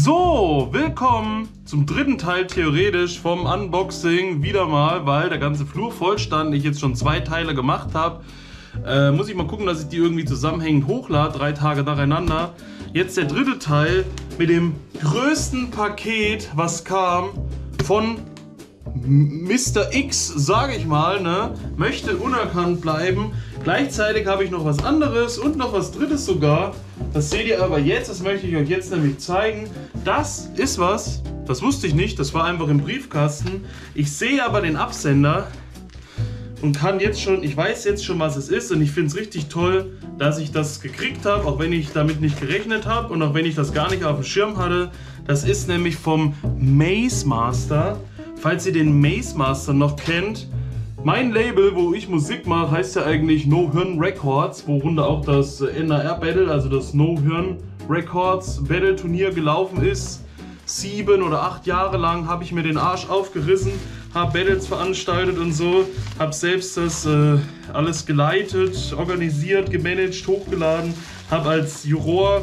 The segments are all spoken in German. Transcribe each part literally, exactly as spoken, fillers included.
So, willkommen zum dritten Teil theoretisch vom Unboxing. Wieder mal, weil der ganze Flur voll stand, ich jetzt schon zwei Teile gemacht habe. Äh, muss ich mal gucken, dass ich die irgendwie zusammenhängend hochlade, drei Tage nacheinander. Jetzt der dritte Teil mit dem größten Paket, was kam von Mister X, sage ich mal, ne? Möchte unerkannt bleiben. Gleichzeitig habe ich noch was anderes und noch was drittes sogar. Das seht ihr aber jetzt, das möchte ich euch jetzt nämlich zeigen. Das ist was, das wusste ich nicht, das war einfach im Briefkasten. Ich sehe aber den Absender und kann jetzt schon, ich weiß jetzt schon, was es ist, und ich finde es richtig toll, dass ich das gekriegt habe, auch wenn ich damit nicht gerechnet habe und auch wenn ich das gar nicht auf dem Schirm hatte. Das ist nämlich vom Maze Master. Falls ihr den Maze Master noch kennt, mein Label, wo ich Musik mache, heißt ja eigentlich No Hirn Records, worunter auch das N A R Battle, also das No Hirn Records Battle Turnier gelaufen ist. Sieben oder acht Jahre lang habe ich mir den Arsch aufgerissen, habe Battles veranstaltet und so, habe selbst das äh, alles geleitet, organisiert, gemanagt, hochgeladen, habe als Juror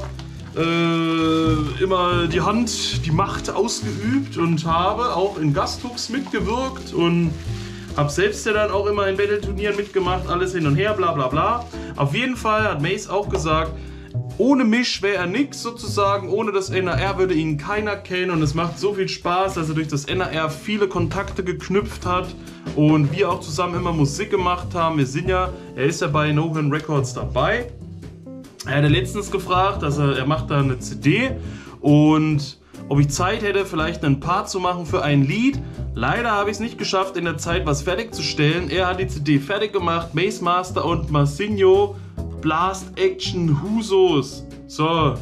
äh, immer die Hand, die Macht ausgeübt und habe auch in Gasthooks mitgewirkt und hab selbst ja dann auch immer in Battle-Turnieren mitgemacht, alles hin und her, bla bla bla. Auf jeden Fall hat Maze auch gesagt, ohne mich wäre er nix sozusagen, ohne das N A R würde ihn keiner kennen, und es macht so viel Spaß, dass er durch das N A R viele Kontakte geknüpft hat und wir auch zusammen immer Musik gemacht haben. Wir sind ja, er ist ja bei No Hirn Records dabei. Er hat letztens gefragt, dass er, er macht da eine C D und ob ich Zeit hätte, vielleicht einen Part zu machen für ein Lied. Leider habe ich es nicht geschafft, in der Zeit was fertigzustellen. Er hat die C D fertig gemacht, Maze Master und Marcinho, Blast Action Husos. So,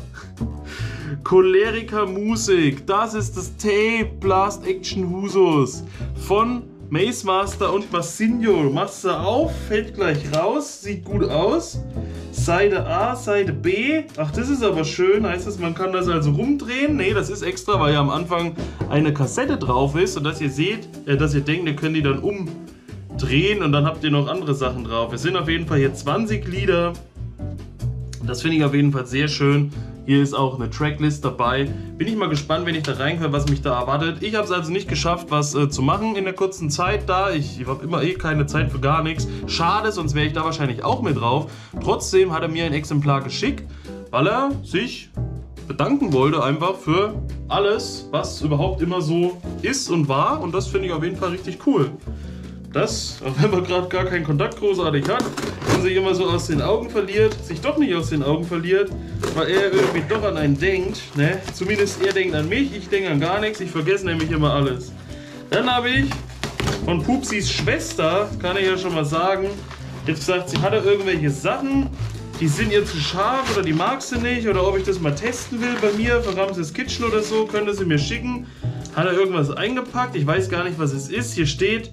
Choleriker Musik, das ist das Tape, Blast Action Husos von Maze Master und Marcinho. Machst du auf, fällt gleich raus, sieht gut aus. Seite A, Seite B. Ach, das ist aber schön. Heißt das, man kann das also rumdrehen? Ne, das ist extra, weil ja am Anfang eine Kassette drauf ist und dass ihr seht, äh, dass ihr denkt, ihr könnt die dann umdrehen und dann habt ihr noch andere Sachen drauf. Es sind auf jeden Fall hier zwanzig Lieder. Das finde ich auf jeden Fall sehr schön. Hier ist auch eine Tracklist dabei. Bin ich mal gespannt, wenn ich da reinhöre, was mich da erwartet. Ich habe es also nicht geschafft, was äh, zu machen in der kurzen Zeit da. Ich, ich habe immer eh keine Zeit für gar nichts. Schade, sonst wäre ich da wahrscheinlich auch mit drauf. Trotzdem hat er mir ein Exemplar geschickt, weil er sich bedanken wollte einfach für alles, was überhaupt immer so ist und war. Und das finde ich auf jeden Fall richtig cool. Das, auch wenn man gerade gar keinen Kontakt großartig hat und sich immer so aus den Augen verliert, sich doch nicht aus den Augen verliert, weil er irgendwie doch an einen denkt, ne? Zumindest er denkt an mich, ich denke an gar nichts, ich vergesse nämlich immer alles. Dann habe ich von Pupsis Schwester, kann ich ja schon mal sagen, jetzt gesagt, sie hatte irgendwelche Sachen, die sind ihr zu scharf oder die mag sie nicht, oder ob ich das mal testen will bei mir für Ramses Kitchen oder so, könnte sie mir schicken. Hat er irgendwas eingepackt, ich weiß gar nicht, was es ist. Hier steht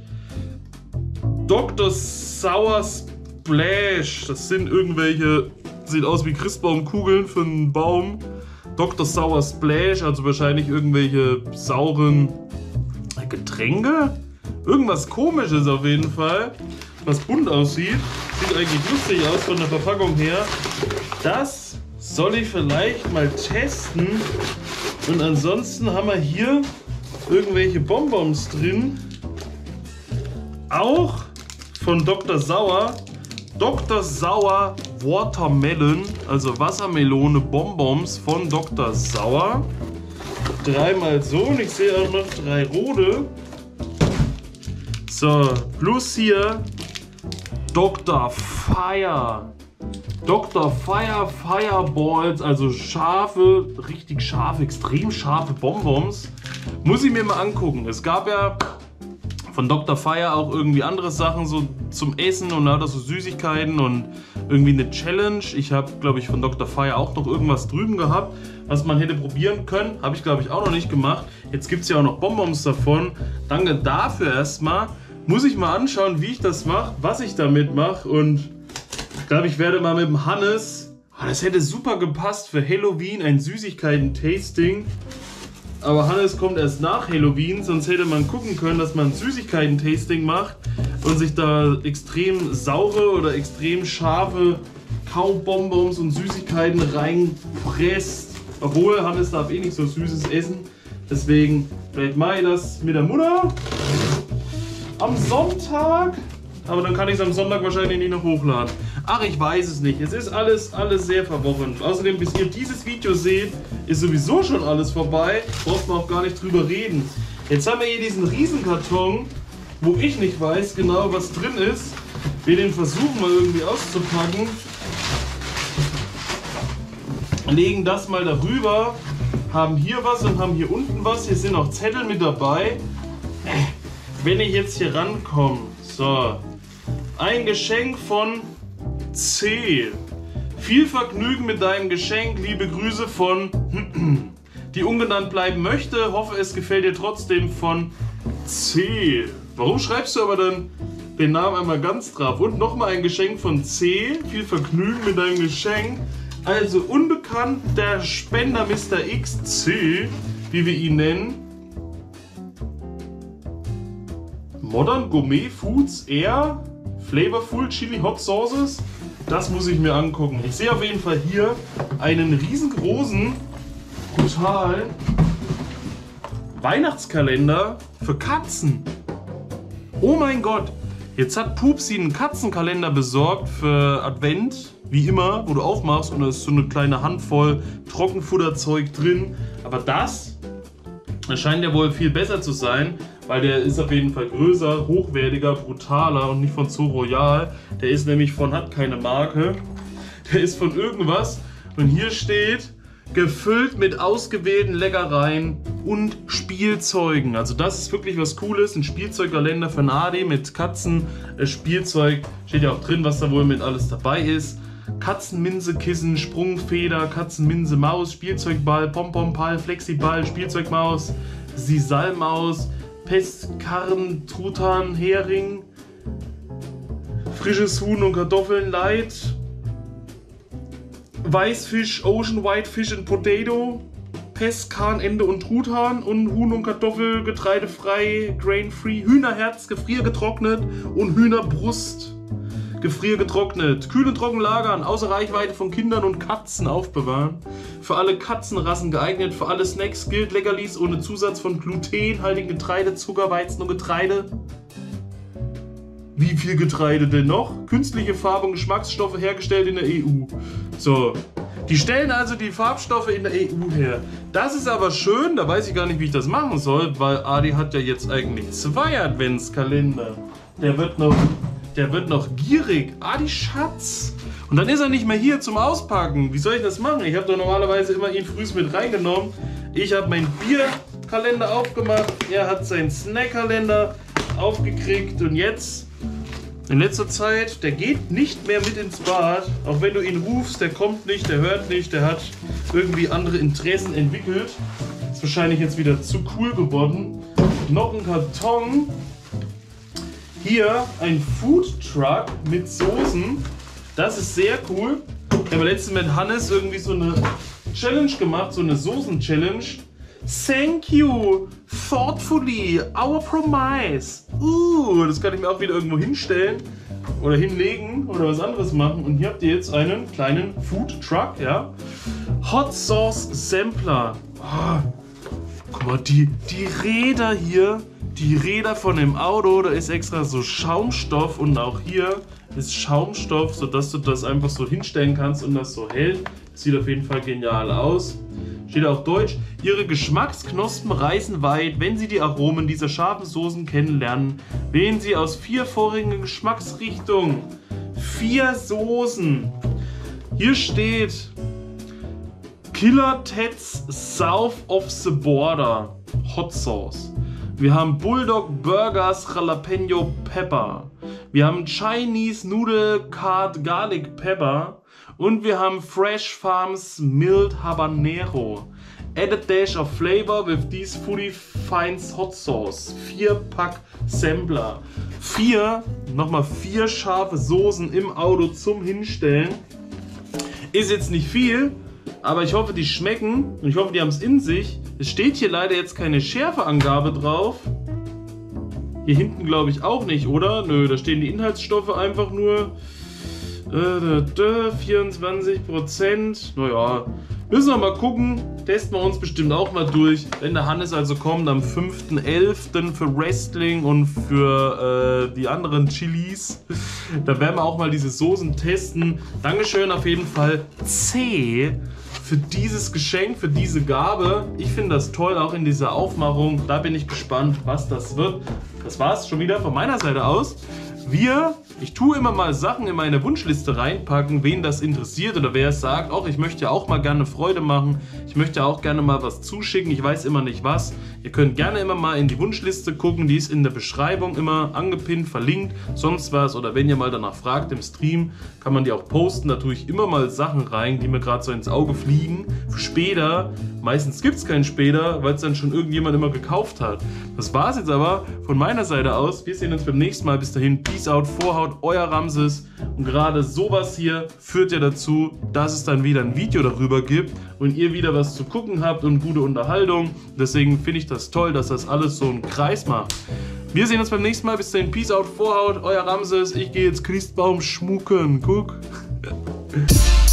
Doktor Sour Splash. Das sind irgendwelche, sieht aus wie Christbaumkugeln für einen Baum. Doktor Sour Splash, also wahrscheinlich irgendwelche sauren Getränke. Irgendwas Komisches auf jeden Fall, was bunt aussieht. Sieht eigentlich lustig aus von der Verpackung her. Das soll ich vielleicht mal testen. Und ansonsten haben wir hier irgendwelche Bonbons drin. Auch von Doktor Sauer. Doktor Sauer Watermelon, also Wassermelone Bonbons von Doktor Sauer. Dreimal so, und ich sehe auch noch drei rote. So, plus hier Doktor Fire. Doktor Fire Fireballs, also scharfe, richtig scharfe, extrem scharfe Bonbons. Muss ich mir mal angucken. Es gab ja von Doktor Fire auch irgendwie andere Sachen so zum Essen und lauter so Süßigkeiten und irgendwie eine Challenge. Ich habe, glaube ich, von Doktor Fire auch noch irgendwas drüben gehabt, was man hätte probieren können. Habe ich, glaube ich, auch noch nicht gemacht. Jetzt gibt es ja auch noch Bonbons davon. Danke dafür erstmal. Muss ich mal anschauen, wie ich das mache, was ich damit mache, und ich glaube, ich werde mal mit dem Hannes, oh, das hätte super gepasst für Halloween, ein Süßigkeiten-Tasting. Aber Hannes kommt erst nach Halloween, sonst hätte man gucken können, dass man ein Süßigkeiten-Tasting macht und sich da extrem saure oder extrem scharfe Kaubonbons und Süßigkeiten reinpresst. Obwohl, Hannes darf eh nicht so süßes essen. Deswegen, vielleicht mache ich das mit der Mutter am Sonntag. Aber dann kann ich es am Sonntag wahrscheinlich nicht noch hochladen. Ach, ich weiß es nicht. Es ist alles, alles sehr verworren. Außerdem, bis ihr dieses Video seht, ist sowieso schon alles vorbei. Braucht man auch gar nicht drüber reden. Jetzt haben wir hier diesen Riesenkarton, wo ich nicht weiß genau, was drin ist. Wir den versuchen mal irgendwie auszupacken. Legen das mal darüber. Haben hier was und haben hier unten was. Hier sind auch Zettel mit dabei. Wenn ich jetzt hier rankomme. So. Ein Geschenk von C. Viel Vergnügen mit deinem Geschenk. Liebe Grüße von die ungenannt bleiben möchte. Hoffe, es gefällt dir trotzdem von C. Warum schreibst du aber dann den Namen einmal ganz drauf? Und nochmal ein Geschenk von C. Viel Vergnügen mit deinem Geschenk. Also unbekannt der Spender Mister X C, wie wir ihn nennen. Modern Gourmet Foods Air Flavorful Chili Hot Sauces. Das muss ich mir angucken. Ich sehe auf jeden Fall hier einen riesengroßen, brutalen Weihnachtskalender für Katzen. Oh mein Gott! Jetzt hat Pupsi einen Katzenkalender besorgt für Advent. Wie immer, wo du aufmachst und da ist so eine kleine Handvoll Trockenfutterzeug drin. Aber das, das scheint ja wohl viel besser zu sein, weil der ist auf jeden Fall größer, hochwertiger, brutaler und nicht von Zoo Royal. Der ist nämlich von, hat keine Marke, der ist von irgendwas und hier steht, gefüllt mit ausgewählten Leckereien und Spielzeugen. Also das ist wirklich was Cooles, ein Spielzeugkalender für Nadi mit Katzen, Spielzeug, steht ja auch drin, was da wohl mit alles dabei ist. Katzenminze-Kissen, Sprungfeder, Katzenminze-Maus, Spielzeugball, Pompompall, Flexiball, Spielzeugmaus, Sisalmaus, Pestkarren, Truthahn, Hering, frisches Huhn und Kartoffeln light, Weißfisch, Ocean Whitefish and Potato, Pestkarren, Ende und Truthahn und Huhn und Kartoffel, getreidefrei, grain-free, Hühnerherz, gefriergetrocknet und Hühnerbrust, gefriergetrocknet. Kühl und trocken lagern, außer Reichweite von Kindern und Katzen aufbewahren. Für alle Katzenrassen geeignet, für alle Snacks gilt Leckerlis ohne Zusatz von glutenhaltigen Getreide, Zucker, Weizen und Getreide. Wie viel Getreide denn noch? Künstliche Farbe und Geschmacksstoffe hergestellt in der E U. So, die stellen also die Farbstoffe in der E U her. Das ist aber schön, da weiß ich gar nicht, wie ich das machen soll, weil Adi hat ja jetzt eigentlich zwei Adventskalender. Der wird noch... Der wird noch gierig. Ah, die Schatz. Und dann ist er nicht mehr hier zum Auspacken. Wie soll ich das machen? Ich habe doch normalerweise immer ihn frühs mit reingenommen. Ich habe meinen Bierkalender aufgemacht. Er hat seinen Snackkalender aufgekriegt. Und jetzt, in letzter Zeit, der geht nicht mehr mit ins Bad. Auch wenn du ihn rufst, der kommt nicht, der hört nicht. Der hat irgendwie andere Interessen entwickelt. Ist wahrscheinlich jetzt wieder zu cool geworden. Noch ein Karton. Hier ein Food Truck mit Soßen. Das ist sehr cool. Ich habe letztens mit Hannes irgendwie so eine Challenge gemacht, so eine Soßen-Challenge. Thank you, thoughtfully, our promise. Uh, das kann ich mir auch wieder irgendwo hinstellen oder hinlegen oder was anderes machen. Und hier habt ihr jetzt einen kleinen Food Truck, ja. Hot Sauce Sampler. Oh, guck mal, die, die Räder hier. Die Räder von dem Auto, da ist extra so Schaumstoff und auch hier ist Schaumstoff, sodass du das einfach so hinstellen kannst und das so hält. Sieht auf jeden Fall genial aus. Steht auf Deutsch, ihre Geschmacksknospen reißen weit, wenn sie die Aromen dieser scharfen Soßen kennenlernen. Wählen sie aus vier vorigen Geschmacksrichtungen. Vier Soßen. Hier steht Killer Ted's South of the Border Hot Sauce. Wir haben Bulldog Burgers Jalapeno Pepper. Wir haben Chinese Noodle Card Garlic Pepper. Und wir haben Fresh Farms Mild Habanero. Add a dash of flavor with these Foodie Finds Hot Sauce. Vier Pack Sampler. Vier, nochmal vier scharfe Soßen im Auto zum Hinstellen. Ist jetzt nicht viel, aber ich hoffe, die schmecken und ich hoffe, die haben es in sich. Es steht hier leider jetzt keine Schärfeangabe drauf. Hier hinten glaube ich auch nicht, oder? Nö, da stehen die Inhaltsstoffe einfach nur. Äh, vierundzwanzig Prozent. Naja, Müssen wir mal gucken, testen wir uns bestimmt auch mal durch. Wenn der Hannes also kommt am fünften elften für Wrestling und für äh, die anderen Chilis, da werden wir auch mal diese Soßen testen. Dankeschön auf jeden Fall C für dieses Geschenk, für diese Gabe. Ich finde das toll, auch in dieser Aufmachung. Da bin ich gespannt, was das wird. Das war es schon wieder von meiner Seite aus. Wir, ich tue immer mal Sachen in meine Wunschliste reinpacken, wen das interessiert oder wer es sagt, auch ich möchte ja auch mal gerne Freude machen, ich möchte auch gerne mal was zuschicken, ich weiß immer nicht was. Ihr könnt gerne immer mal in die Wunschliste gucken, die ist in der Beschreibung immer angepinnt, verlinkt, sonst was, oder wenn ihr mal danach fragt im Stream, kann man die auch posten, da tue ich immer mal Sachen rein, die mir gerade so ins Auge fliegen, für später. Meistens gibt es keinen später, weil es dann schon irgendjemand immer gekauft hat. Das war es jetzt aber von meiner Seite aus. Wir sehen uns beim nächsten Mal. Bis dahin, Peace out, Vorhaut, euer Ramses. Und gerade sowas hier führt ja dazu, dass es dann wieder ein Video darüber gibt und ihr wieder was zu gucken habt und gute Unterhaltung. Deswegen finde ich das toll, dass das alles so einen Kreis macht. Wir sehen uns beim nächsten Mal. Bis dahin, Peace out, Vorhaut, euer Ramses. Ich gehe jetzt Christbaum schmucken. Guck.